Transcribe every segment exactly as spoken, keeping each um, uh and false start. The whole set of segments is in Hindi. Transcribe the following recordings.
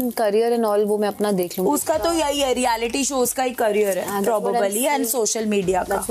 करियर एंड ऑल वो मैं अपना देख लूंगी। उसका तो यही है, रियलिटी शोज का ही करियर है प्रोबेबली एंड सोशल मीडिया का।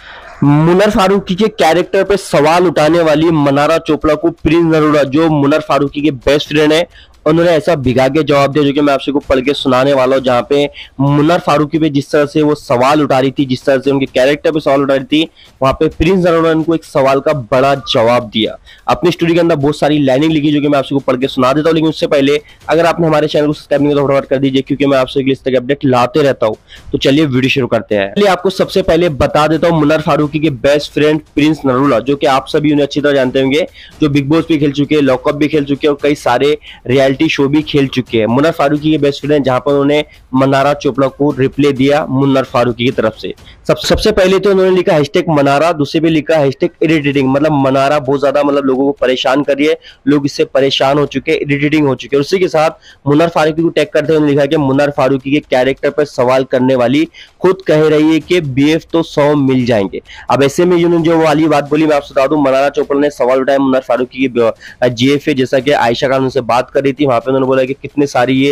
मुनर फारूकी के कैरेक्टर पे सवाल उठाने वाली मनारा चोपड़ा को प्रिंस नरूला, जो मुनर फारूकी के बेस्ट फ्रेंड है, उन्होंने ऐसा भिगा के जवाब दिया जो कि मैं आपसे को पढ़ के सुनाने वाला हूँ। जहाँ पे मुनर फारूकी पे जिस तरह से वो सवाल उठा रही थी, जिस तरह से उनके कैरेक्टर पे सवाल उठा रही थी, वहां पे प्रिंस नरूला ने उनको एक सवाल का बड़ा जवाब दिया। अपनी स्टोरी के अंदर बहुत सारी लाइनिंग लिखी जो कि मैं आपसे को पढ़ के सुना देता हूँ। लेकिन उससे पहले अगर आपने हमारे चैनल को सब्सक्राइब नहीं किया तो फटाफट कर दीजिए, क्योंकि मैं आपसे इस तरह के अपडेट लाते रहता हूँ। तो चलिए वीडियो शुरू करते हैं। चलिए आपको सबसे पहले बता देता हूँ मुनर फारूकी के बेस्ट फ्रेंड प्रिंस नरूला, जो कि आप सभी उन्हें अच्छी तरह जानते होंगे, जो बिग बॉस भी खेल चुके हैं, लॉकअप भी खेल चुके हैं और कई सारे रियलिटी शो भी खेल चुके हैं। मुनर फारूकी के बेस्ट फ्रेंड, जहां पर उन्होंने मनारा चोपड़ा को रिप्लाई दिया मुनर फारूकी की तरफ से। सब सबसे पहले तो उन्होंने लिखा हैशटैग मनारा, दूसरे पे लिखा हैशटैग इरिटेटिंग, मतलब मनारा बहुत ज्यादा मतलब लोगों को परेशान कर रही है, लोग इससे परेशान हो चुके हैं, इरिटेटिंग हो चुके हैं। उसी के साथ मुनर फारूकी को टैग करते हुए लिखा कि मुनर फारूकी के कैरेक्टर पर सवाल करने वाली खुद कह रही है कि बीएफ तो सौ मिल जाएंगे। अब ऐसे में उन्होंने जो वाली बात बोली, मैं आपसे बता दूं, मनारा चोपड़ा ने सवाल उठाया मुनर फारूकी की जीएफ, जैसा कि आयशा खान उनसे बात कर रही थी, वहां पे उन्होंने बोला कि कितने सारी ये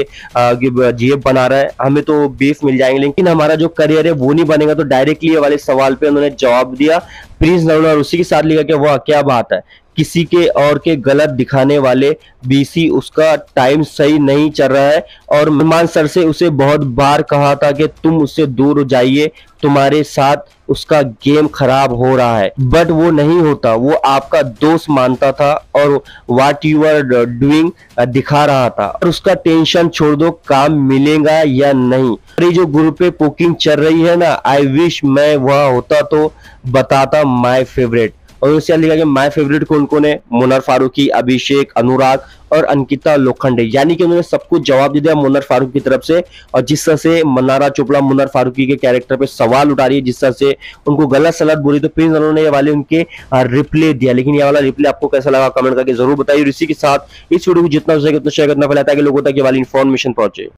जीएफ बना रहा है, हमें तो बीएफ मिल जाएंगे, लेकिन हमारा जो करियर है वो नहीं बनेगा। तो डायरेक्टली ये वाले सवाल पे उन्होंने जवाब दिया प्रिंस नरूला, और उसी के साथ लिखा कि वाह क्या बात है, किसी के और के गलत दिखाने वाले बीसी, उसका टाइम सही नहीं चल रहा है और मेहमान सर से उसे बहुत बार कहा था कि तुम उससे दूर जाइए, तुम्हारे साथ उसका गेम खराब हो रहा है, बट वो नहीं होता, वो आपका दोस्त मानता था और व्हाट यू आर डूइंग दिखा रहा था, और उसका टेंशन छोड़ दो, काम मिलेगा या नहीं। ये जो ग्रुप पे पोकिंग चल रही है ना, आई विश मैं वहां होता तो बताता माय फेवरेट। और उससे लिखा कि माय फेवरेट कौन कौन है, मुनर फारूकी, अभिषेक, अनुराग और अंकिता लोखंडे, यानी कि उन्होंने सब कुछ जवाब दे दिया मुनर फारूकी की तरफ से। और जिस तरह से मनारा चोपड़ा मुनर फारूकी के कैरेक्टर पे सवाल उठा रही है, जिस तरह से उनको गलत सलत बोली, तो प्रिंस नरूला ने ये वाले उनके रिप्लाई दिया। लेकिन ये वाला रिप्लाई आपको कैसा लगा कमेंट करके जरूर बताइए। इसी के साथ इस वीडियो को जितना हो सके उतना शेयर करना फैलाता है कि लोगों तक ये वाली इन्फॉर्मेशन पहुंचे।